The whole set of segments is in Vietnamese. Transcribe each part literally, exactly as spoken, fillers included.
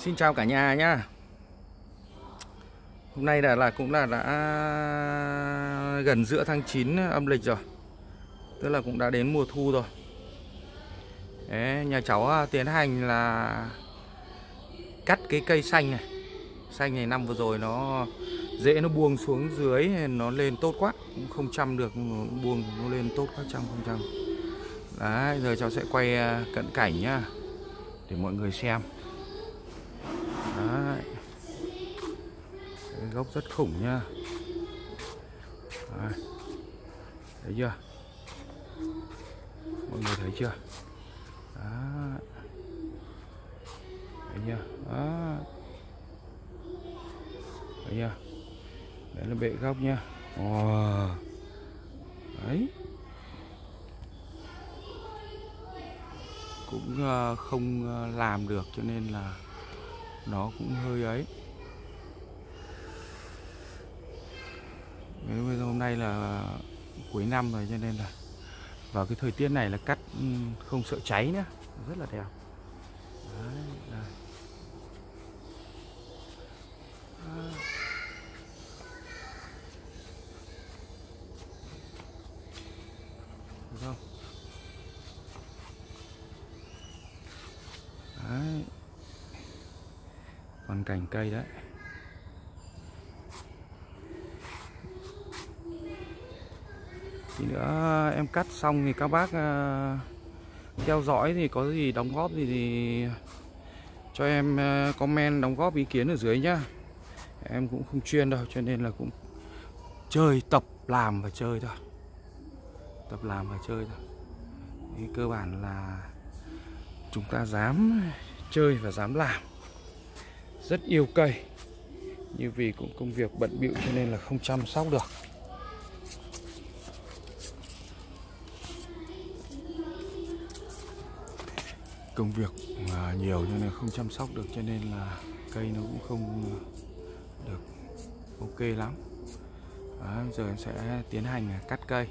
Xin chào cả nhà nhá. Hôm nay là là cũng là đã gần giữa tháng chín âm lịch rồi. Tức là cũng đã đến mùa thu rồi. Đấy, nhà cháu tiến hành là cắt cái cây xanh này. Xanh này năm vừa rồi nó rễ nó buông xuống dưới, nó lên tốt quá, cũng không chăm được, buông nó lên tốt quá, chăm không chăm. Đấy, giờ cháu sẽ quay cận cảnh nhá, để mọi người xem. Đấy, cái gốc rất khủng nhá. Đấy, thấy chưa? Mọi người thấy chưa? Đó. Thấy chưa? Đó. Thấy chưa? Đấy là bệ gốc nhá. Wow. Đấy. Cũng không làm được cho nên là nó cũng hơi ấy. Bây giờ hôm nay là cuối năm rồi cho nên là vào cái thời tiết này là cắt không sợ cháy nữa, rất là đẹp. Đấy, đây. Được không? Đấy. Còn cành cây đấy. Tí nữa em cắt xong thì các bác uh, theo dõi thì có gì đóng góp gì thì cho em uh, comment đóng góp ý kiến ở dưới nhá. Em cũng không chuyên đâu cho nên là cũng chơi, tập làm và chơi thôi. Tập làm và chơi thôi. Thì cơ bản là chúng ta dám chơi và dám làm. Rất yêu cây, nhưng vì cũng công việc bận bịu cho nên là không chăm sóc được. Công việc mà nhiều cho nên không chăm sóc được, cho nên là cây nó cũng không được ok lắm. Đó, giờ em sẽ tiến hành cắt cây.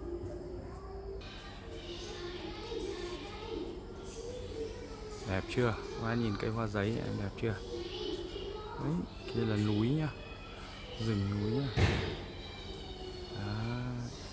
Đẹp chưa? Qua nhìn cây hoa giấy em đẹp chưa? Đấy, kia là núi nhá, rừng núi nhá. Đó.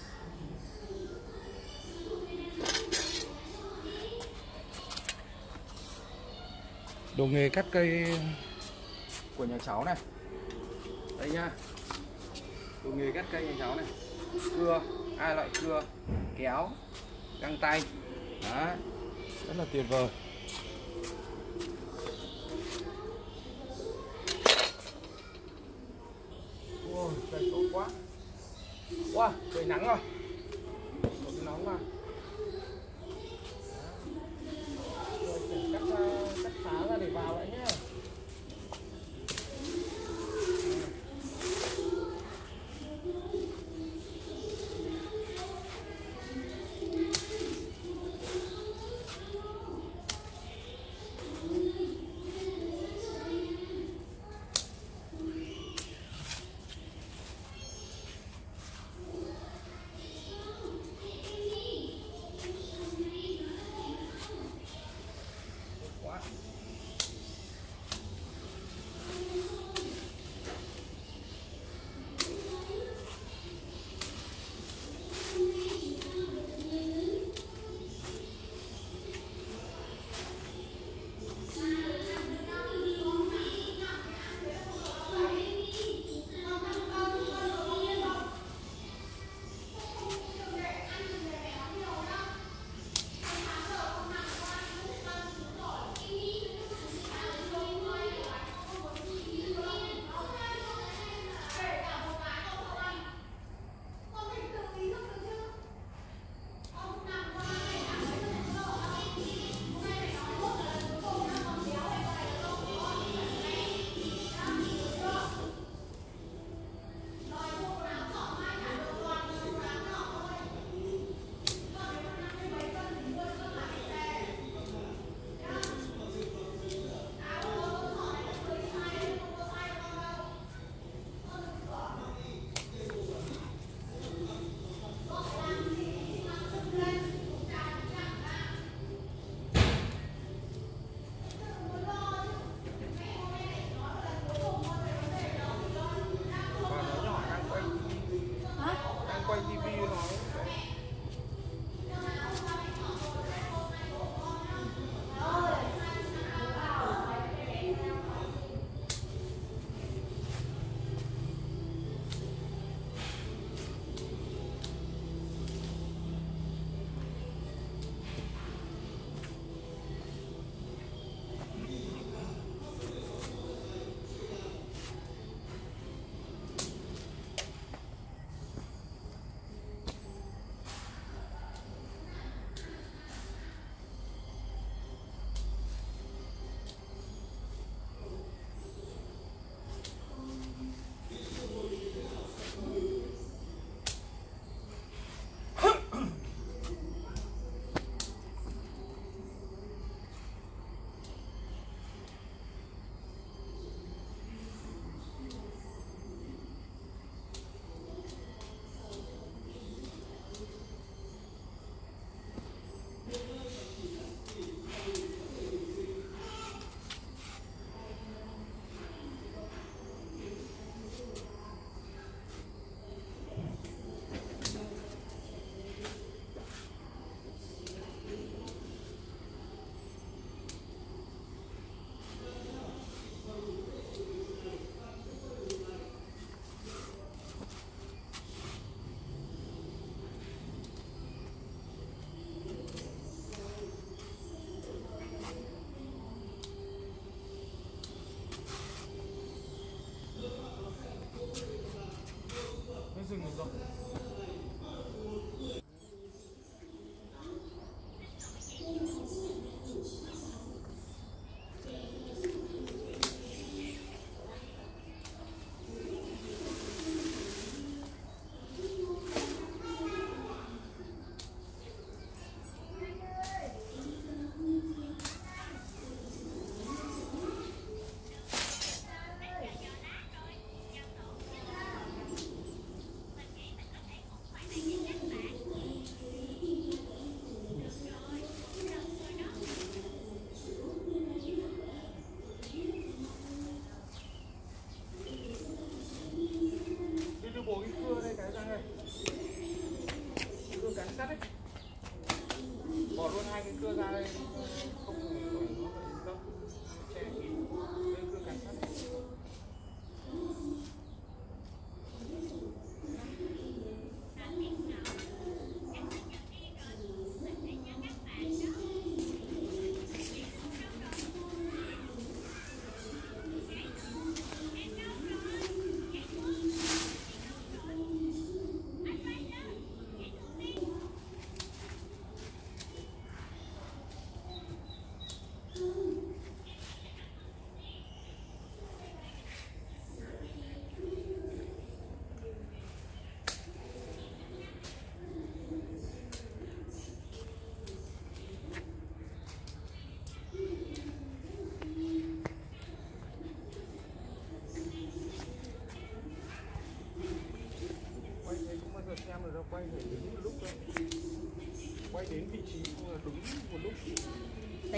Đồ nghề cắt cây của nhà cháu này. Đây nhá. Đồ nghề cắt cây nhà cháu này. Cưa, hai loại cưa, kéo, găng tay. Đó. Rất là tuyệt vời. Ôi, trời tốt quá. Wow, trời nắng rồi. Một cái nóng mà. Rồi cắt cắt phá ra để vào lại nhé.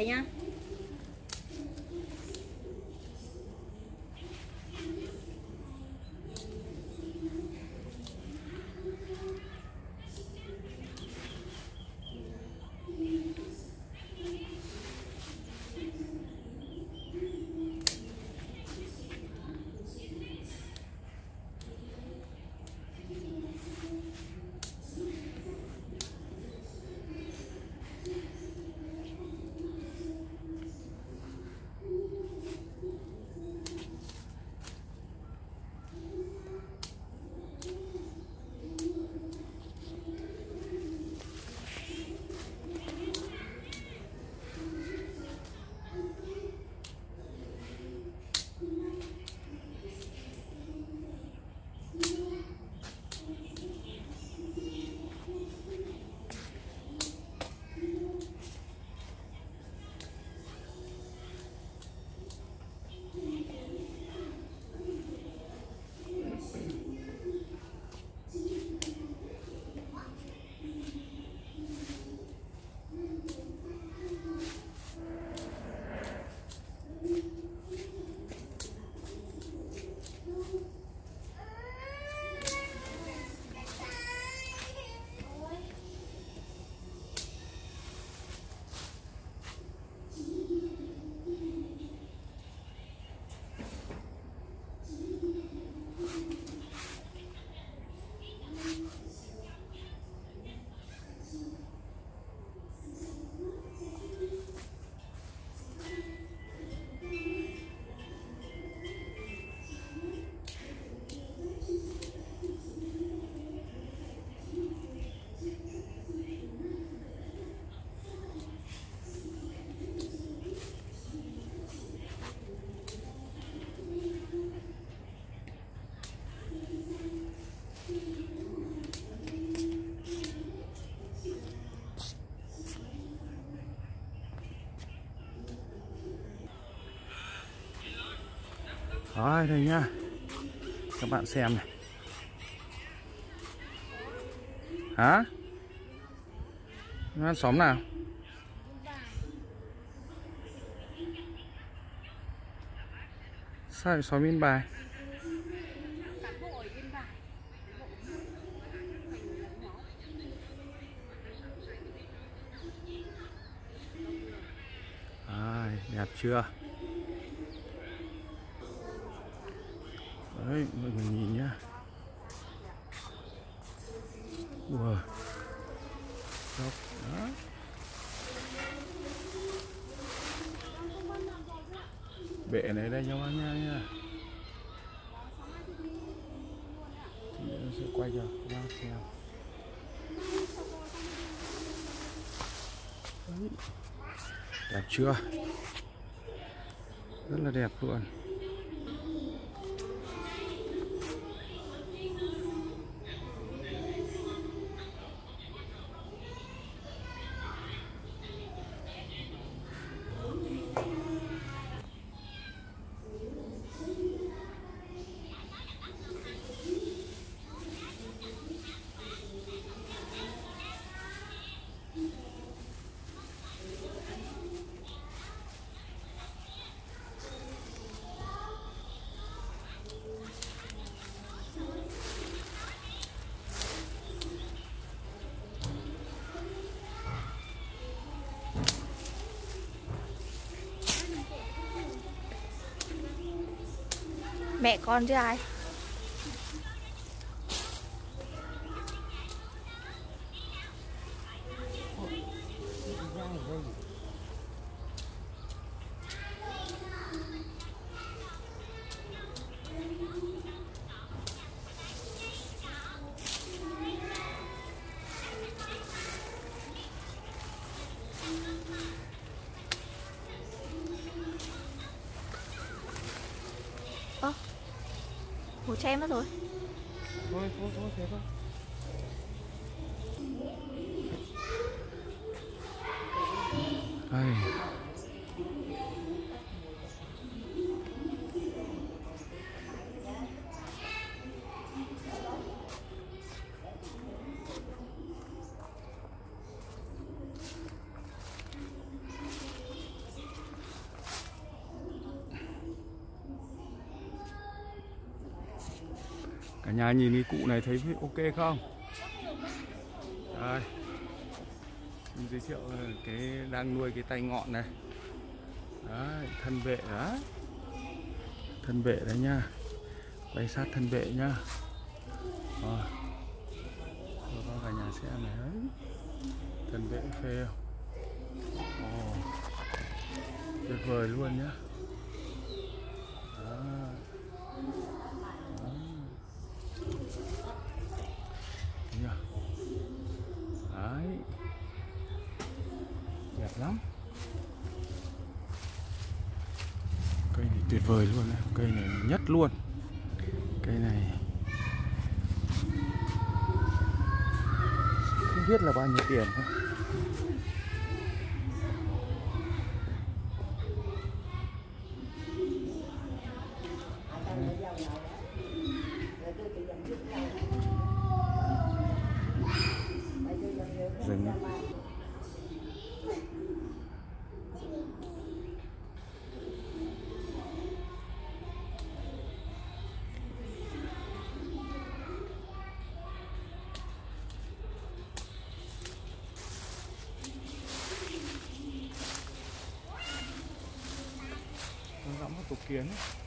đây nhá. Đó, đây nhá, các bạn xem này. Hả? Nó xóm nào? Sao lại xóm Yên Bài? À, đẹp chưa? Đấy, mọi người nhìn nhá. Wow. Đó. Bệ này đây nhau nha nha. Thì sẽ quay cho các bác xem. Đấy. Đẹp chưa? Rất là đẹp luôn. Mẹ con chứ ai. Ơ, bố cho em mất rồi. Thôi, thôi, thôi, thế thôi. Đây. Cả nhà nhìn cái cụ này thấy ok không? Đây, mình giới thiệu cái đang nuôi cái tay ngọn này. Đấy, thân vệ đó. Thân vệ đấy nha. Quay sát thân vệ nhá. Rồi. Cho cả nhà xem này đấy. Thân vệ phê không? Ồ, tuyệt vời luôn nhá. Đó. Đó. Đấy, đẹp lắm. Cây này tuyệt vời luôn đấy. Cây này nhất luôn. Cây này không biết là bao nhiêu tiền thôi. Rừng. Nó gặm một tổ kiến.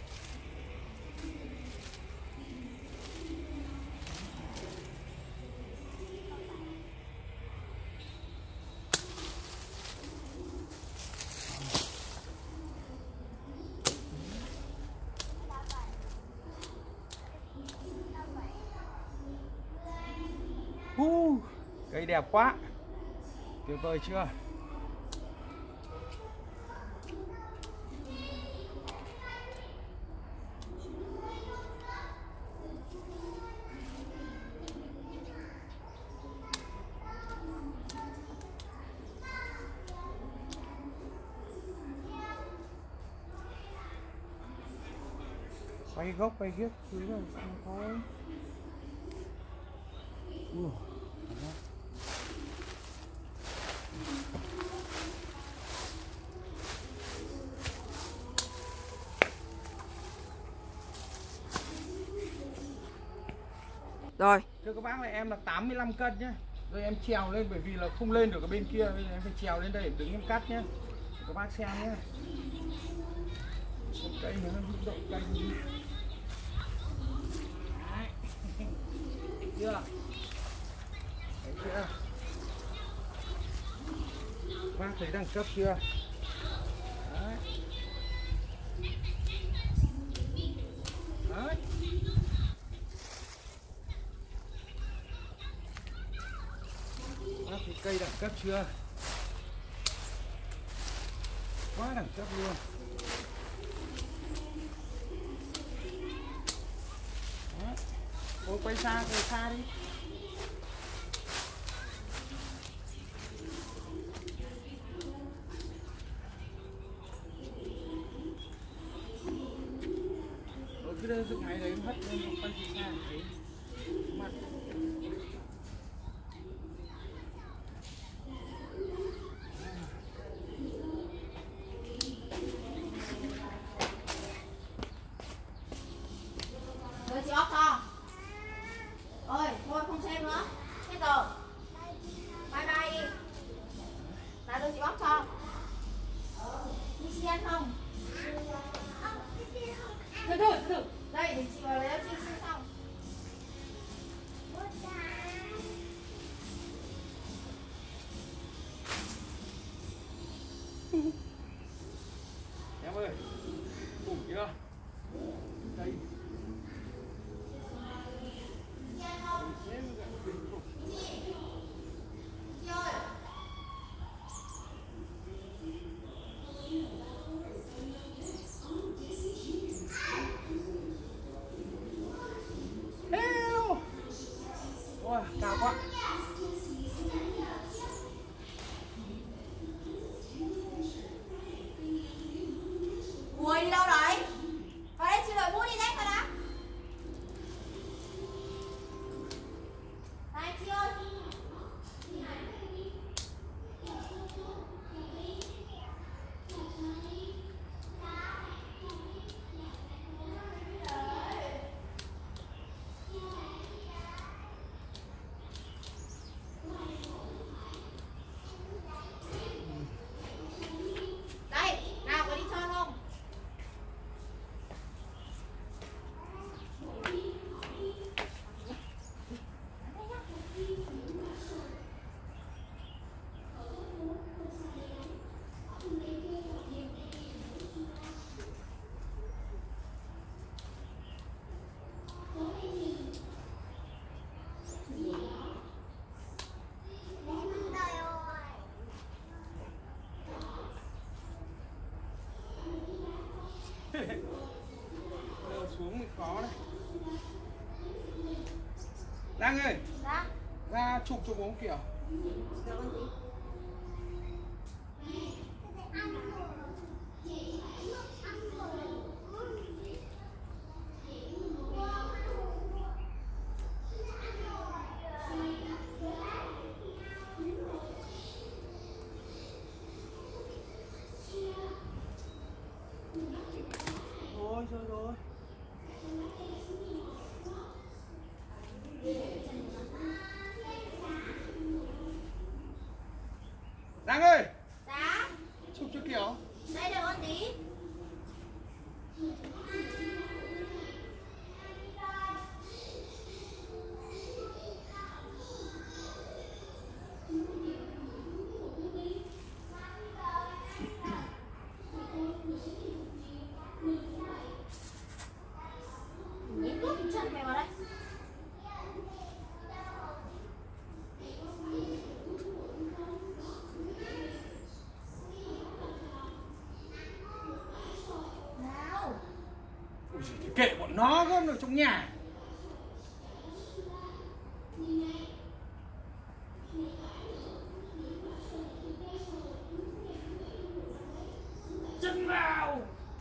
Uh, cây đẹp quá, tuyệt vời chưa? Quay gốc quay ghép thứ là xong thôi. Uh. Rồi. Thưa các bác, là em là tám mươi lăm cân nhé. Rồi em trèo lên bởi vì là không lên được ở bên kia, bây giờ em phải trèo lên đây để đứng em cắt nhé. Các bác xem nhé. Cây nó rung động cây đi. Đấy. Thấy chưa? Thấy chưa? Bác thấy đẳng cấp chưa? Đấy. Đấy. Bác thấy cây đẳng cấp chưa? Quá đẳng cấp luôn. Đấy. Cô quay xa, quay xa đi. Cứ đưa dựng máy đấy hất lên một con gì ra thế mặt. Rồi chị ốc không? Ôi, thôi không xem nữa. Hết rồi. Bye bye đi. Nào đưa chị ốc cho. Đi chị ăn không? Từ từ, từ từ. Đây, để chị vào lấy chiên xương xong. Em ơi, đủ chưa? Đây. Ôi, cao quá. Ui, đi đâu đấy? Vào đây chị đội mũ đi dép vào đã. Đang ơi. Dạ. Ra chụp cho bố kiểu. Được con gì? Rồi rồi rồi. Giang ơi. Dạ. Chụp cho kiểu. Đây được con tí. Nhít tuốt chân mày vào đây. Kệ bọn nó gom ở trong nhà. Chân vào.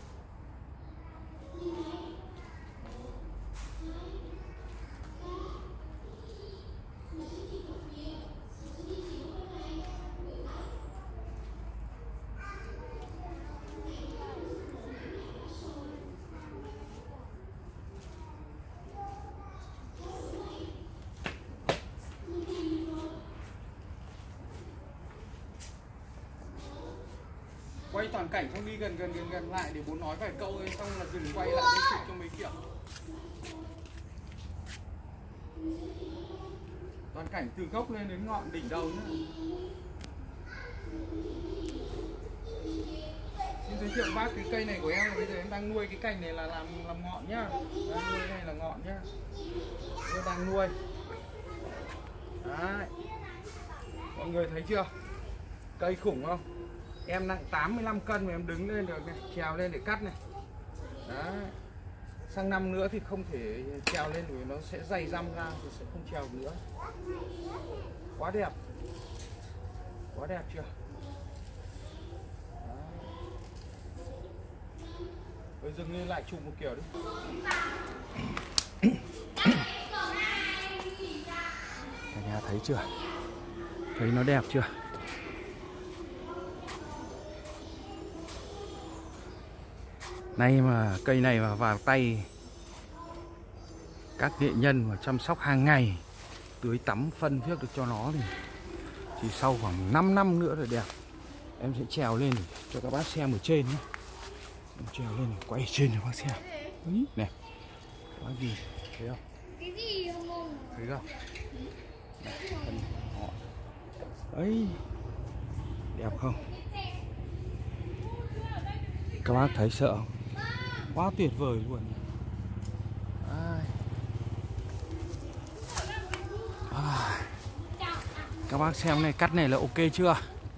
Quay toàn cảnh xong đi gần gần gần gần lại để bố nói vài câu ấy, xong là dừng quay lại để chụp cho mấy kiểu. Toàn cảnh từ gốc lên đến ngọn đỉnh đầu nữa. Xin giới thiệu bác cái cây này của em là bây giờ em đang nuôi cái cành này là làm làm ngọn nhá. Đang nuôi cái này là ngọn nhá. Em đang nuôi. Đấy. Mọi người thấy chưa? Cây khủng không? Em nặng tám mươi lăm cân mà em đứng lên được này, trèo lên để cắt này. Đấy. Sang năm nữa thì không thể trèo lên vì nó sẽ dày răm ra thì sẽ không trèo nữa. Quá đẹp. Quá đẹp chưa? Đấy. Rồi dừng lên lại chụp một kiểu đi. Cả nhà thấy chưa? Thấy nó đẹp chưa? Nay mà cây này mà vào tay các nghệ nhân mà chăm sóc hàng ngày, tưới tắm phân phước được cho nó thì chỉ sau khoảng năm năm nữa rồi đẹp. Em sẽ trèo lên cho các bác xem ở trên nhé. Em trèo lên quay trên cho bác xem. Ý, này, bác gì thấy không? Cái gì không? Thấy không? Này, phân họ. Ấy, đẹp không? Các bác thấy sợ không? Quá tuyệt vời luôn. À. À. Các bác xem này, cắt này là ok chưa?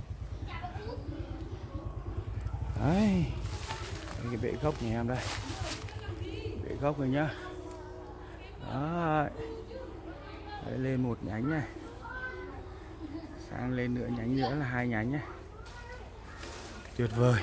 Đấy. Đây, cái bệ gốc nhà em đây. Bệ gốc này nhá. Đấy. Đấy, lên một nhánh này. Sang lên nữa nhánh nữa là hai nhánh nhé. Tuyệt vời.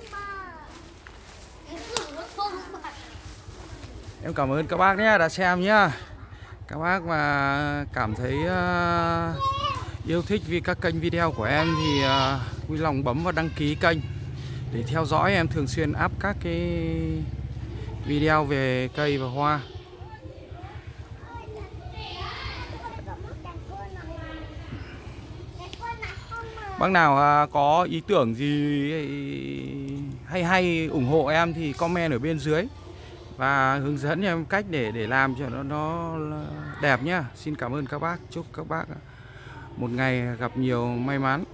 Em cảm ơn các bác nhé đã xem nhá. Các bác mà cảm thấy uh, yêu thích vì các kênh video của em thì uh, vui lòng bấm vào đăng ký kênh để theo dõi em thường xuyên up các cái video về cây và hoa. Bác nào uh, có ý tưởng gì hay hay ủng hộ em thì comment ở bên dưới và hướng dẫn em cách để để làm cho nó nó đẹp nhá. Xin cảm ơn các bác. Chúc các bác một ngày gặp nhiều may mắn.